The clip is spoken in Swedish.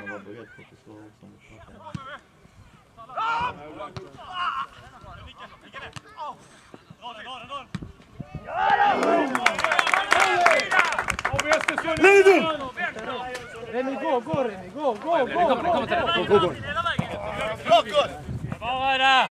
man var beredd på att det slår som det Remi, gå, Remi, gå! Det kommer. Gå! Bra,